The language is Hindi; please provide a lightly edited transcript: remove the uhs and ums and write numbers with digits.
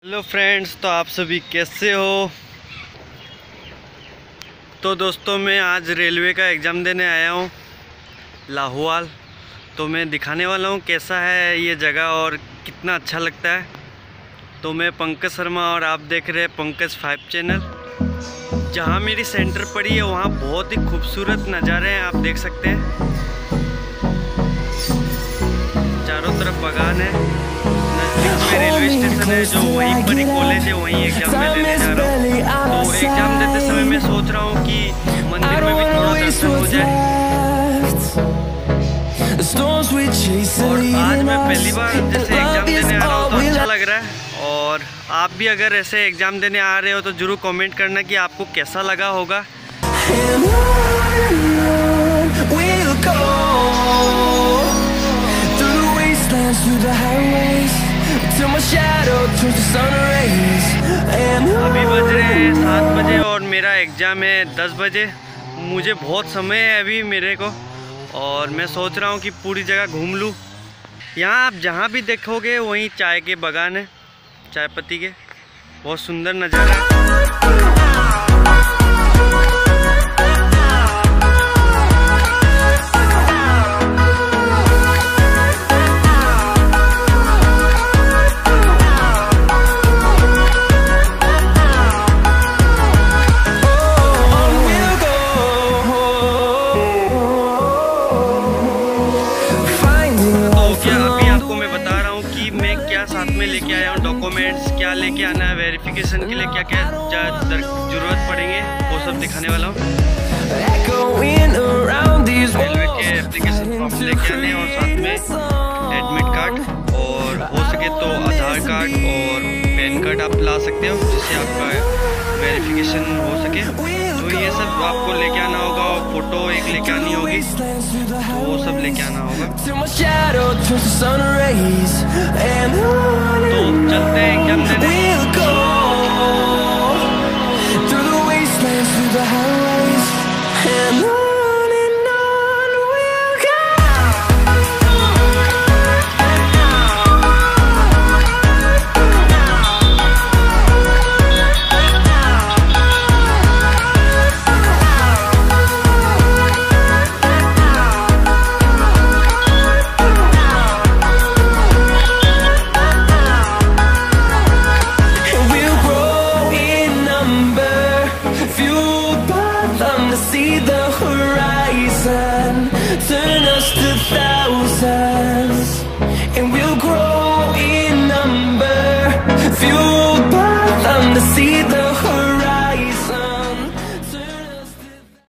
हेलो फ्रेंड्स, तो आप सभी कैसे हो। तो दोस्तों, मैं आज रेलवे का एग्ज़ाम देने आया हूँ लाहौल। तो मैं दिखाने वाला हूँ कैसा है ये जगह और कितना अच्छा लगता है। तो मैं पंकज शर्मा और आप देख रहे हैं पंकज 5 चैनल। जहाँ मेरी सेंटर पड़ी है वहाँ बहुत ही खूबसूरत नज़ारे हैं, आप देख सकते हैं। चारों तरफ बागान है, नज़दीक में रेलवे स्टेशन है, जो वहीं पर ही कॉलेज है, वहीं एग्जाम में देने जा रहा हूँ। तो एग्जाम देते समय मैं सोच रहा हूँ कि मंदिर में भी थोड़ा दर्शन हो जाए। और आज मैं पहली बार जैसे एग्जाम देने आ रहा हूँ तो अच्छा लग रहा है। और आप भी अगर ऐसे एग्जाम देने आ रहे हो तो ज़रूर कमेंट करना कि आपको कैसा लगा होगा। अभी बज रहे हैं 7 बजे और मेरा एग्ज़ाम है 10 बजे। मुझे बहुत समय है अभी मेरे को, और मैं सोच रहा हूँ कि पूरी जगह घूम लूँ। यहाँ आप जहाँ भी देखोगे वहीं चाय के बागान है, चाय पत्ती के, बहुत सुंदर नज़ारा है। साथ में लेके आया हूँ डॉक्यूमेंट्स, क्या लेके आना है, वेरिफिकेशन के लिए क्या क्या जरूरत पड़ेंगे, वो सब दिखाने वाला हूँ। रेलवे के एप्लीकेशन फॉर्म लेके आने और साथ में एडमिट कार्ड, और हो सके तो आधार कार्ड और पैन कार्ड आप ला सकते हो, जिससे आपका वेरिफिकेशन हो सके। तो ये सब आपको लेके आना होगा, और फोटो एक लेके आनी होगी, तो वो सब लेके आना होगा। तो चलते हैं एग्जाम देने।